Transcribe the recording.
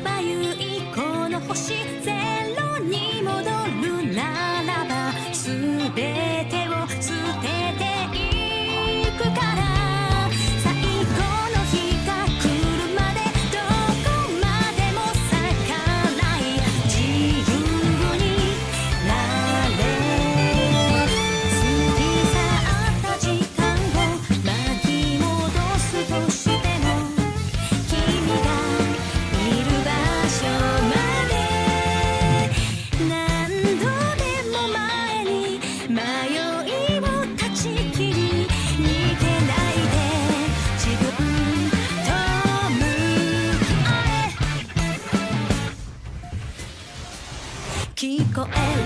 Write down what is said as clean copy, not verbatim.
ばゆいこの星ゼロに戻るならば全てを捨てていくから最後の日が来るまでどこまでも咲かない自由になれ過ぎ去った時間を巻き戻すとしても君がいる場所まで何度でも前に迷いを断ち切り逃げないで自分と向き合え聞こえる